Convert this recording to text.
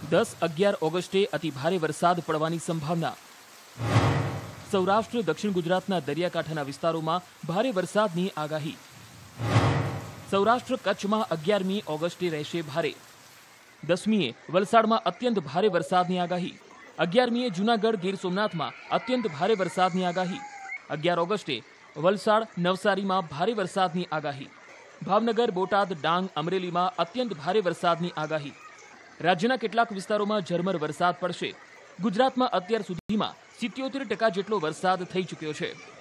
10-11 ઓગસ્ટે અતિ ભારે વરસાદ પડવાની સંભાવના। સૌરાષ્ટ્ર દક્ષિણ ગુજરાતના દરિયાકાંઠાના વિસ્તારોમાં ભારે વરસાદની આગાહી। સૌરાષ્ટ્ર કચ્છમાં 11મી ઓગસ્ટે રહેશે ભારે। 10મીએ વલસાડમાં અત્યંત ભારે વરસાદની આગાહી। 11મીએ જૂનાગઢ ગીર સોમનાથમાં અત્યંત ભારે વરસાદની આગાહી। 11 ઓગસ્ટે વલસાડ નવસારીમાં ભારે વરસાદની આગાહી। ભાવનગર બોટાદ ડાંગ અમરેલીમાં અત્યંત ભારે વરસાદની આગાહી। રાજ્યના કેટલાક વિસ્તારોમાં ઝરમર વરસાદ પડશે। ગુજરાતમાં અત્યાર સુધીમાં 77% જેટલો વરસાદ થઈ ચૂક્યો છે।